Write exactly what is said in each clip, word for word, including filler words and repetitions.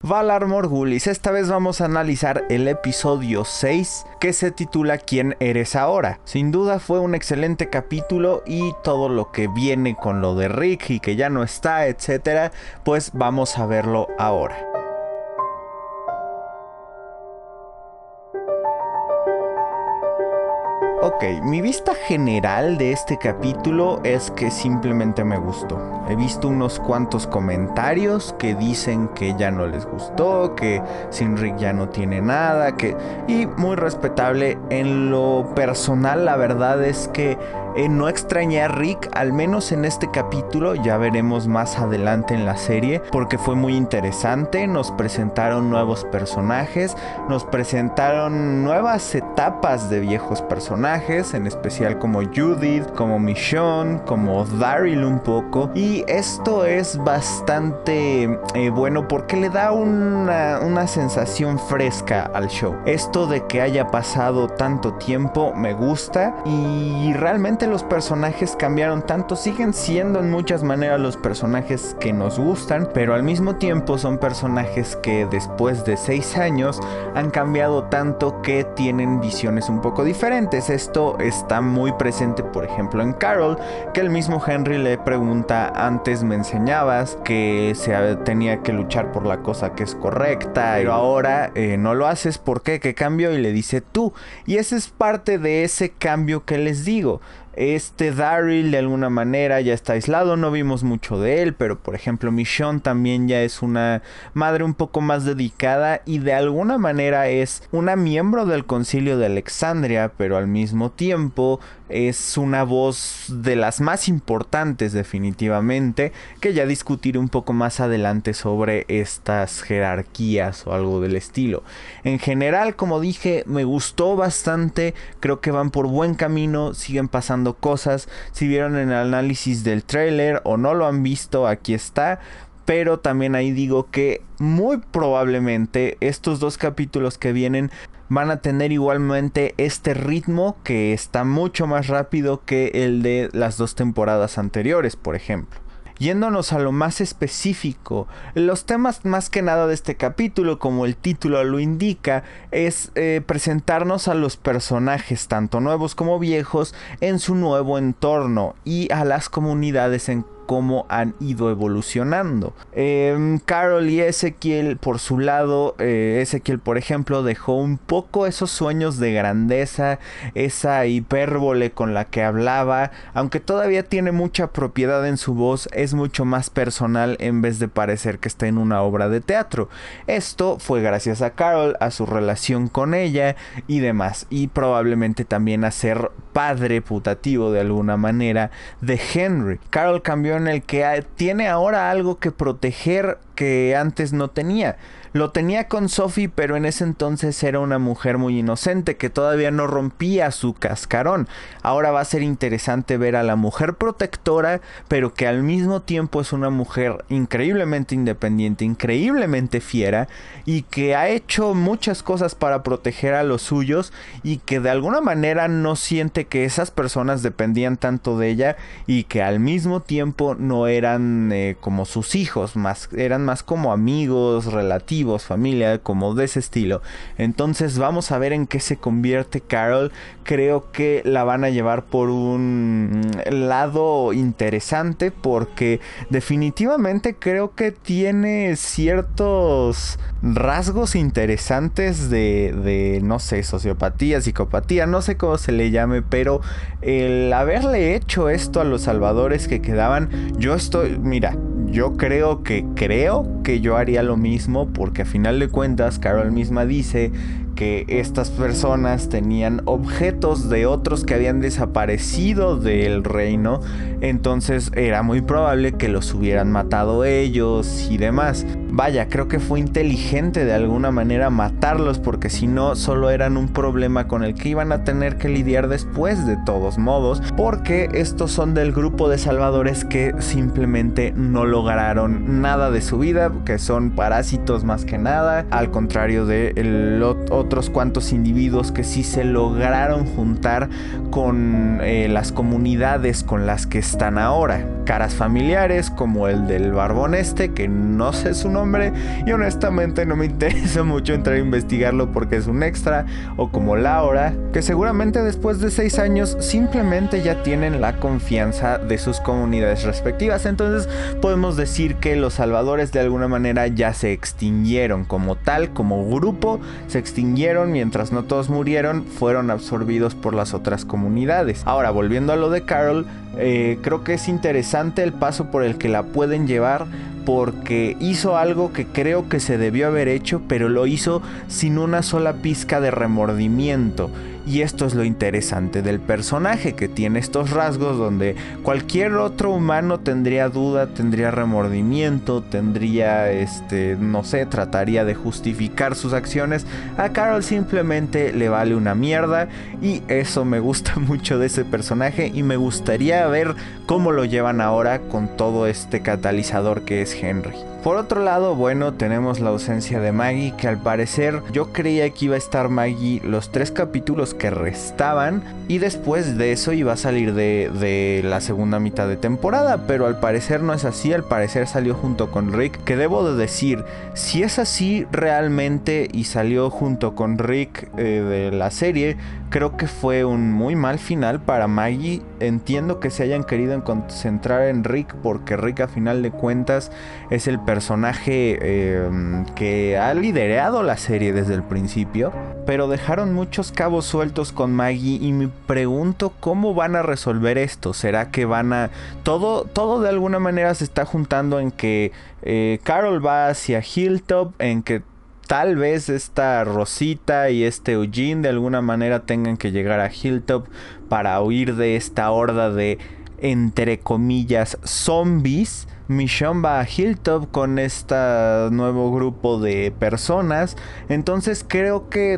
Valar Morghulis. Esta vez vamos a analizar el episodio seis, que se titula ¿Quién eres ahora? Sin duda fue un excelente capítulo y todo lo que viene con lo de Rick y que ya no está, etcétera, pues vamos a verlo ahora. Ok, mi vista general de este capítulo es que simplemente me gustó. He visto unos cuantos comentarios que dicen que ya no les gustó, que sin Rick ya no tiene nada, que... y muy respetable. En lo personal, la verdad es que eh, no extrañé a Rick, al menos en este capítulo. Ya veremos más adelante en la serie, porque fue muy interesante. Nos presentaron nuevos personajes, nos presentaron nuevas etapas de viejos personajes, en especial como Judith, como Michonne, como Daryl un poco, y esto es bastante eh, bueno porque le da una, una sensación fresca al show. Esto de que haya pasado tanto tiempo me gusta, y realmente los personajes cambiaron tanto, siguen siendo en muchas maneras los personajes que nos gustan, pero al mismo tiempo son personajes que después de seis años han cambiado tanto que tienen visiones un poco diferentes. Esto está muy presente, por ejemplo, en Carol, que el mismo Henry le pregunta: antes me enseñabas que se tenía que luchar por la cosa que es correcta, pero ahora eh, no lo haces, ¿por qué? ¿Qué cambio? Y le dice tú, y ese es parte de ese cambio que les digo. Este Daryl de alguna manera ya está aislado, no vimos mucho de él, pero por ejemplo Michonne también ya es una madre un poco más dedicada y de alguna manera es una miembro del Concilio de Alexandria, pero al mismo tiempo es una voz de las más importantes definitivamente, que ya discutiré un poco más adelante sobre estas jerarquías o algo del estilo. En general, como dije, me gustó bastante, creo que van por buen camino, siguen pasando cosas. Si vieron el análisis del tráiler o no lo han visto, aquí está. Pero también ahí digo que muy probablemente estos dos capítulos que vienen van a tener igualmente este ritmo, que está mucho más rápido que el de las dos temporadas anteriores, por ejemplo. Yéndonos a lo más específico, los temas más que nada de este capítulo, como el título lo indica, es eh, presentarnos a los personajes, tanto nuevos como viejos, en su nuevo entorno y a las comunidades en cómo han ido evolucionando. Eh, Carol y Ezequiel, por su lado, eh, Ezequiel, por ejemplo, dejó un poco esos sueños de grandeza, esa hipérbole con la que hablaba, aunque todavía tiene mucha propiedad en su voz, es mucho más personal en vez de parecer que está en una obra de teatro. Esto fue gracias a Carol, a su relación con ella y demás, y probablemente también a ser padre putativo de alguna manera de Henry. Carol cambió en el que tiene ahora algo que proteger que antes no tenía. Lo tenía con Sophie, pero en ese entonces era una mujer muy inocente que todavía no rompía su cascarón. Ahora va a ser interesante ver a la mujer protectora, pero que al mismo tiempo es una mujer increíblemente independiente, increíblemente fiera, y que ha hecho muchas cosas para proteger a los suyos, y que de alguna manera no siente que esas personas dependían tanto de ella, y que al mismo tiempo no eran eh, como sus hijos, más, eran más como amigos, relativos, familia, como de ese estilo. Entonces vamos a ver en qué se convierte Carol. Creo que la van a llevar por un lado interesante, porque definitivamente creo que tiene ciertos rasgos interesantes de, de no sé, sociopatía, psicopatía, no sé cómo se le llame, pero el haberle hecho esto a los salvadores que quedaban, yo estoy, mira, yo creo que creo que yo haría lo mismo, porque a final de cuentas Carol misma dice que estas personas tenían objetos de otros que habían desaparecido del reino, entonces era muy probable que los hubieran matado ellos y demás. Vaya, creo que fue inteligente de alguna manera matarlos, porque si no, solo eran un problema con el que iban a tener que lidiar después de todos modos, porque estos son del grupo de salvadores que simplemente no lograron nada de su vida, que son parásitos más que nada, al contrario de el otros cuantos individuos que sí se lograron juntar con eh, las comunidades con las que están ahora. caras familiares como el del barbón este, que no sé su nombre y honestamente no me interesa mucho entrar a investigarlo porque es un extra, o como Laura, que seguramente después de seis años simplemente ya tienen la confianza de sus comunidades respectivas. Entonces podemos decir que los salvadores de alguna manera ya se extinguieron como tal, como grupo se extinguieron, mientras no todos murieron, fueron absorbidos por las otras comunidades. Ahora, volviendo a lo de Carol, eh, creo que es interesante el paso por el que la pueden llevar, porque hizo algo que creo que se debió haber hecho, pero lo hizo sin una sola pizca de remordimiento. Y esto es lo interesante del personaje, que tiene estos rasgos donde cualquier otro humano tendría duda, tendría remordimiento, tendría, este, no sé, trataría de justificar sus acciones. A Carol simplemente le vale una mierda, y eso me gusta mucho de ese personaje, y me gustaría ver cómo lo llevan ahora con todo este catalizador que es Henry. Por otro lado, bueno, tenemos la ausencia de Maggie, que al parecer yo creía que iba a estar Maggie los tres capítulos que restaban, y después de eso iba a salir de, de la segunda mitad de temporada, pero al parecer no es así. Al parecer salió junto con Rick, que debo de decir, si es así realmente y salió junto con Rick eh, de la serie, creo que fue un muy mal final para Maggie. Entiendo que se hayan querido concentrar en Rick, porque Rick a final de cuentas es el personaje eh, que ha liderado la serie desde el principio, pero dejaron muchos cabos sueltos con Maggie, y me pregunto cómo van a resolver esto. ¿Será que van a... Todo, todo de alguna manera se está juntando en que eh, Carol va hacia Hilltop, en que tal vez esta Rosita y este Eugene de alguna manera tengan que llegar a Hilltop para huir de esta horda de, entre comillas, zombies. Michonne va a Hilltop con este nuevo grupo de personas. Entonces creo que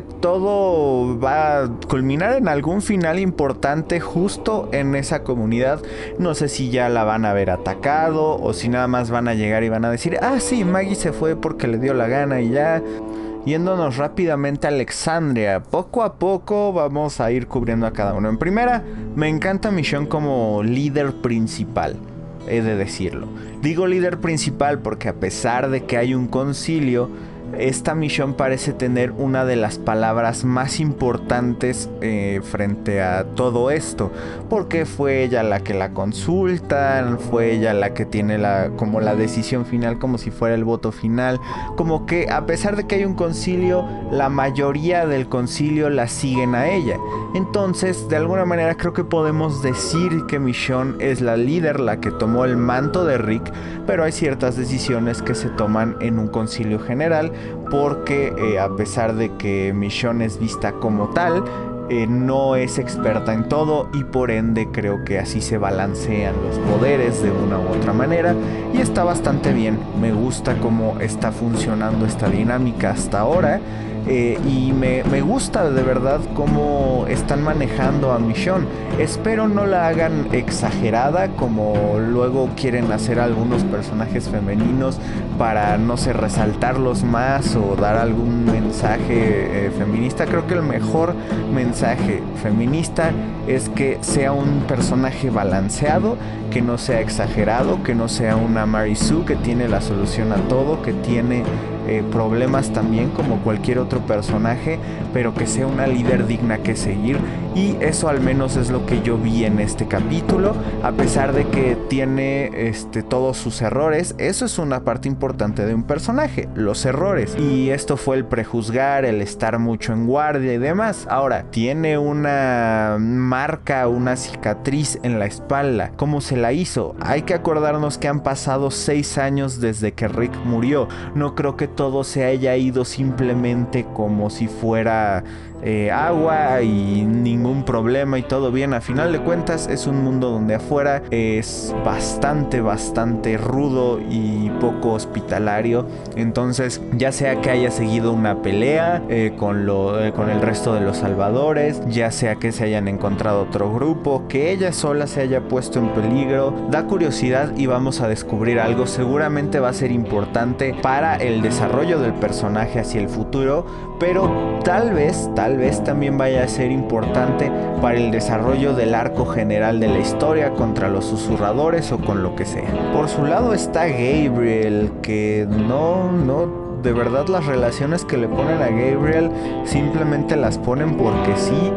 todo va a culminar en algún final importante justo en esa comunidad. No sé si ya la van a ver atacado, o si nada más van a llegar y van a decir, ah sí, Maggie se fue porque le dio la gana y ya. Yéndonos rápidamente a Alexandria, poco a poco vamos a ir cubriendo a cada uno. En primera, me encanta Michonne como líder principal, he de decirlo. Digo líder principal porque a pesar de que hay un concilio, esta Michonne parece tener una de las palabras más importantes eh, frente a todo esto, porque fue ella la que la consultan, fue ella la que tiene la, como la decisión final, como si fuera el voto final. Como que a pesar de que hay un concilio, la mayoría del concilio la siguen a ella. Entonces, de alguna manera creo que podemos decir que Michonne es la líder, la que tomó el manto de Rick, pero hay ciertas decisiones que se toman en un concilio general, porque eh, a pesar de que Michonne es vista como tal, eh, no es experta en todo, y por ende creo que así se balancean los poderes de una u otra manera, y está bastante bien. Me gusta cómo está funcionando esta dinámica hasta ahora. Eh, y me, me gusta de verdad cómo están manejando a Michonne. Espero no la hagan exagerada como luego quieren hacer algunos personajes femeninos para, no sé, resaltarlos más o dar algún mensaje eh, feminista. Creo que el mejor mensaje feminista es que sea un personaje balanceado, que no sea exagerado, que no sea una Mary Sue que tiene la solución a todo, que tiene eh, problemas también como cualquier otro personaje, pero que sea una líder digna que seguir. Y eso al menos es lo que yo vi en este capítulo. A pesar de que tiene este, todos sus errores, eso es una parte importante de un personaje, los errores. Y esto fue el prejuzgar, el estar mucho en guardia y demás. Ahora, tiene una marca, una cicatriz en la espalda. ¿Cómo se la hizo? Hay que acordarnos que han pasado seis años desde que Rick murió. No creo que todo se haya ido simplemente como si fuera eh, agua y ningún problema y todo bien. A final de cuentas es un mundo donde afuera es bastante, bastante rudo y poco hospitalario. Entonces, ya sea que haya seguido una pelea eh, con, lo, eh, con el resto de los salvadores, ya sea que se hayan encontrado otro grupo, que ella sola se haya puesto en peligro, da curiosidad y vamos a descubrir algo. Seguramente va a ser importante para el desarrollo del personaje hacia el futuro, pero tal vez, tal tal vez también vaya a ser importante para el desarrollo del arco general de la historia contra los susurradores o con lo que sea. Por su lado está Gabriel, que no, no... De verdad, las relaciones que le ponen a Gabriel simplemente las ponen porque sí,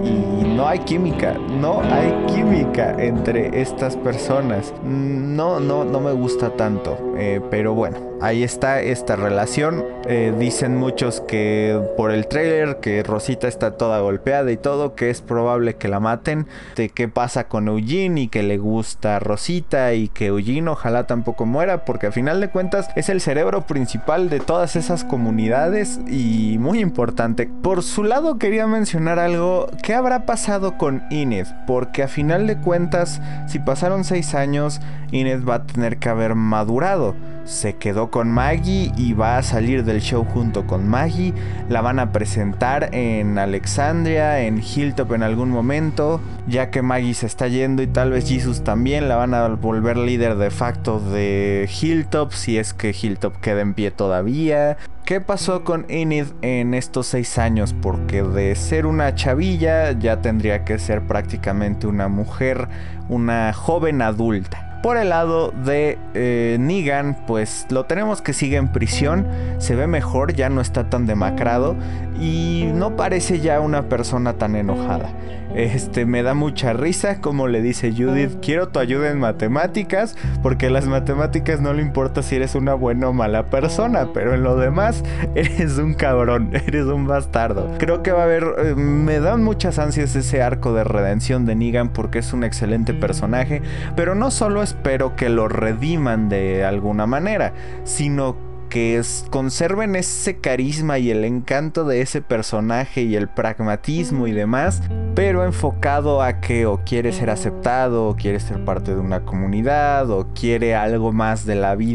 y no hay química, no hay química entre estas personas. No, no, no me gusta tanto, eh, pero bueno, ahí está esta relación. Eh, dicen muchos que por el trailer que Rosita está toda golpeada y todo, que es probable que la maten. De qué pasa con Eugene y que le gusta Rosita y que Eugene ojalá tampoco muera, porque al final de cuentas es el cerebro principal de todas esas comunidades y muy importante. Por su lado quería mencionar algo. ¿Qué habrá pasado con Enid? Porque a final de cuentas, si pasaron seis años, Enid va a tener que haber madurado. Se quedó con Maggie y va a salir del show junto con Maggie. La van a presentar en Alexandria, en Hilltop en algún momento, ya que Maggie se está yendo y tal vez Jesus también. La van a volver líder de facto de Hilltop, si es que Hilltop queda en pie todavía. ¿Qué pasó con Enid en estos seis años? Porque de ser una chavilla ya tendría que ser prácticamente una mujer, una joven adulta. Por el lado de eh, Negan, pues lo tenemos que sigue en prisión, se ve mejor, ya no está tan demacrado y no parece ya una persona tan enojada. Este, me da mucha risa como le dice Judith: quiero tu ayuda en matemáticas, porque las matemáticas no le importa si eres una buena o mala persona, pero en lo demás eres un cabrón, eres un bastardo. Creo que va a haber, eh, me dan muchas ansias ese arco de redención de Negan porque es un excelente personaje, pero no solo espero que lo rediman de alguna manera, sino que es, conserven ese carisma y el encanto de ese personaje y el pragmatismo y demás, pero enfocado a que o quiere ser aceptado, o quiere ser parte de una comunidad, o quiere algo más de la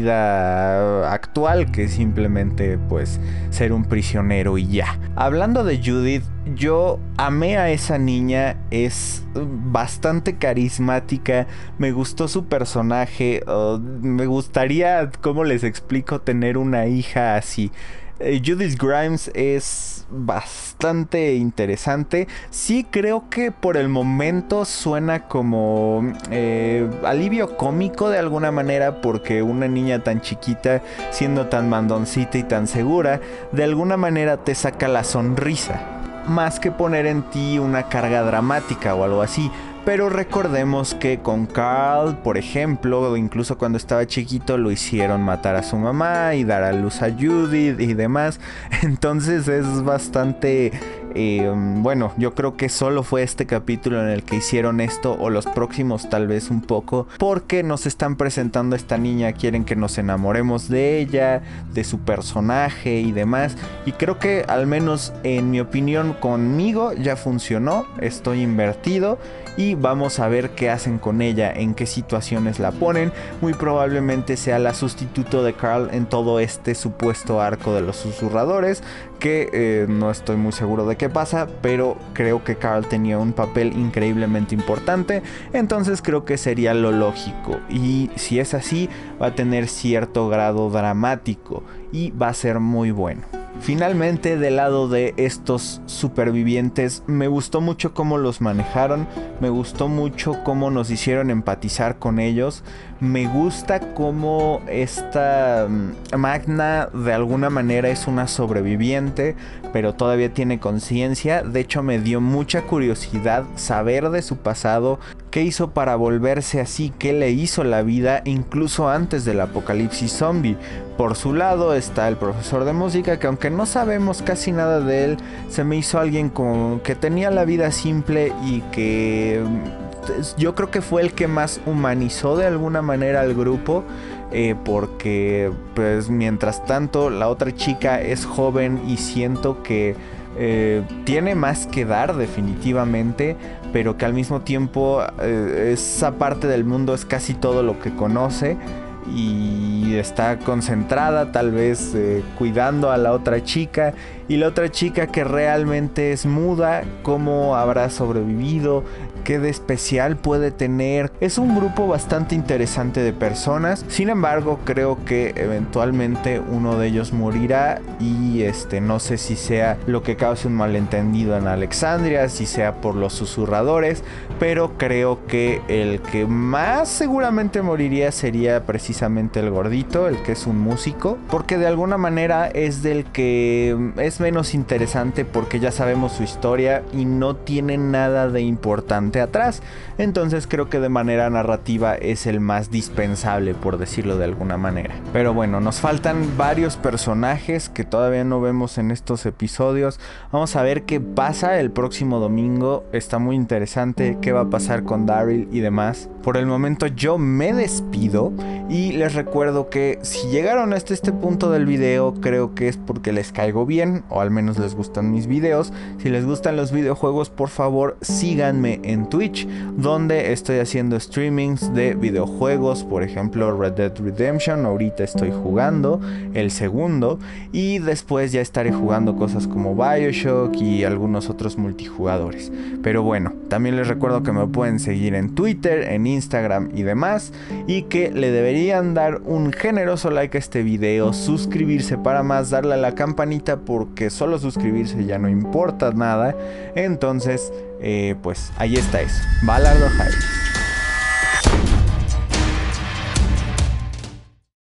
vida actual que simplemente pues ser un prisionero y ya. Hablando de Judith, yo amé a esa niña, es bastante carismática, me gustó su personaje, uh, me gustaría, ¿cómo les explico?, tener una hija así. eh, Judith Grimes es bastante interesante. Sí creo que por el momento suena como eh, alivio cómico de alguna manera, porque una niña tan chiquita siendo tan mandoncita y tan segura, de alguna manera te saca la sonrisa, más que poner en ti una carga dramática o algo así. Pero recordemos que con Carl, por ejemplo, incluso cuando estaba chiquito lo hicieron matar a su mamá y dar a luz a Judith y demás. Entonces es bastante... Eh, bueno, yo creo que solo fue este capítulo en el que hicieron esto, o los próximos tal vez un poco, porque nos están presentando a esta niña, quieren que nos enamoremos de ella, de su personaje y demás, y creo que al menos en mi opinión conmigo ya funcionó, estoy invertido y vamos a ver qué hacen con ella, en qué situaciones la ponen. Muy probablemente sea la sustituto de Carl en todo este supuesto arco de los susurradores, que eh, no estoy muy seguro de qué pasa, pero creo que Carl tenía un papel increíblemente importante, entonces creo que sería lo lógico, y si es así va a tener cierto grado dramático y va a ser muy bueno. Finalmente, del lado de estos supervivientes, me gustó mucho cómo los manejaron, me gustó mucho cómo nos hicieron empatizar con ellos, me gusta cómo esta Magna de alguna manera es una sobreviviente, pero todavía tiene conciencia. De hecho, me dio mucha curiosidad saber de su pasado, qué hizo para volverse así, qué le hizo la vida incluso antes del apocalipsis zombie. Por su lado está el profesor de música, que aunque no sabemos casi nada de él, se me hizo alguien con, que tenía la vida simple y que yo creo que fue el que más humanizó de alguna manera al grupo. Eh, porque pues mientras tanto la otra chica es joven y siento que eh, tiene más que dar definitivamente, pero que al mismo tiempo eh, esa parte del mundo es casi todo lo que conoce y está concentrada tal vez eh, cuidando a la otra chica, y la otra chica que realmente es muda, cómo habrá sobrevivido, ¿Qué de especial puede tener? Es un grupo bastante interesante de personas. Sin embargo, creo que eventualmente uno de ellos morirá. Y este, no sé si sea lo que cause un malentendido en Alexandria, si sea por los susurradores. Pero creo que el que más seguramente moriría sería precisamente el gordito, el que es un músico. Porque de alguna manera es del que es menos interesante, porque ya sabemos su historia y no tiene nada de importante atrás. Entonces creo que de manera narrativa es el más dispensable, por decirlo de alguna manera. Pero bueno, nos faltan varios personajes que todavía no vemos en estos episodios. Vamos a ver qué pasa el próximo domingo. Está muy interesante qué va a pasar con Daryl y demás. Por el momento yo me despido y les recuerdo que si llegaron hasta este punto del video, creo que es porque les caigo bien, o al menos les gustan mis videos. Si les gustan los videojuegos, por favor síganme en Twitch, donde estoy haciendo streamings de videojuegos. Por ejemplo, Red Dead Redemption, ahorita estoy jugando el segundo, y después ya estaré jugando cosas como BioShock y algunos otros multijugadores. Pero bueno, también les recuerdo que me pueden seguir en Twitter, en Instagram y demás, y que le deberían dar un generoso like a este video, suscribirse para más, darle a la campanita, porque solo suscribirse ya no importa nada. Entonces, eh, pues ahí está eso. Balardo Harris.